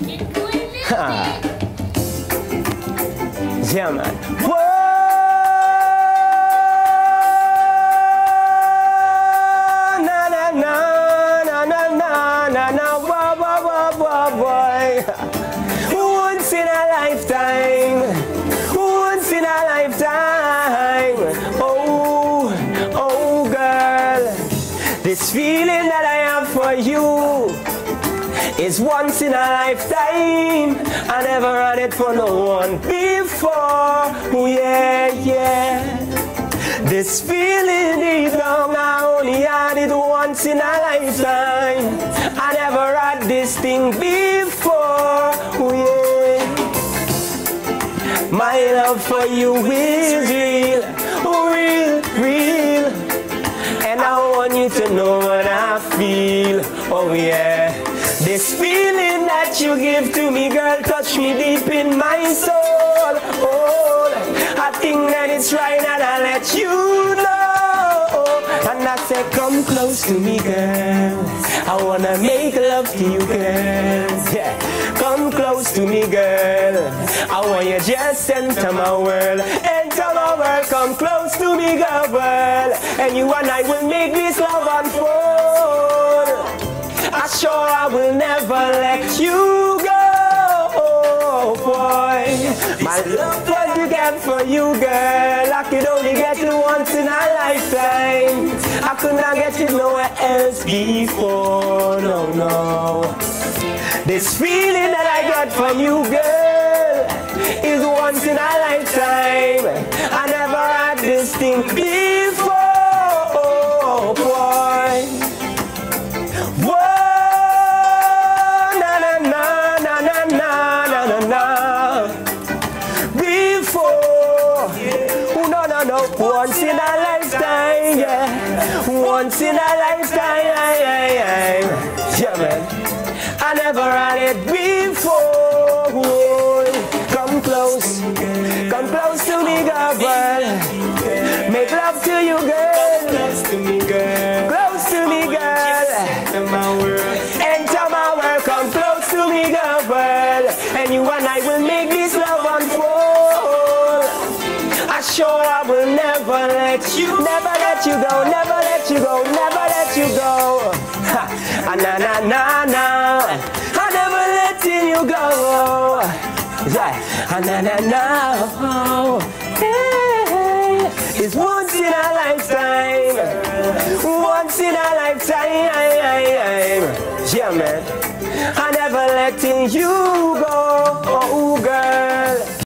Ha. Yeah, man. Whoa! Na na na na na na na na. Whoa, whoa, whoa, whoa, boy. Once in a lifetime. Once in a lifetime. Oh, oh, girl. This feeling that I have for you is once in a lifetime. I never had it for no one before. Oh, yeah, yeah. This feeling deep down, I only had it once in a lifetime. I never had this thing before. Oh, yeah. My love for you is real. Oh, real, real. And I want you to know what I feel. Oh, yeah. This feeling that you give to me, girl, touch me deep in my soul. Oh, I think that it's right and I let you know. And I say, come close to me, girl. I wanna make love to you, girl. Yeah, come close to me, girl. I want you just enter my world. Enter my world, come close to me, girl. And you and I will make this love unfold. I sure I will never let you go, oh boy. My love was to get for you, girl. I could only get it once in a lifetime. I could not get it nowhere else before, no, no. This feeling that I got from you, girl, is once in a lifetime. I never had this thing before, oh boy. Whoa. Once in a lifetime, yeah. Once in a lifetime, yeah, man. I never had it before. Come close to me, girl. Make love to you, girl. Close to me, girl. Close to me, girl. Enter my world. Come close to me, girl. And you and I will make this love unfold. I sure I will never let you go, never let you go, never let you go. Ha, na na na na, I never letting you go. Yeah, na na na. Hey, it's once in a lifetime, once in a lifetime. Yeah, man, I never letting you go.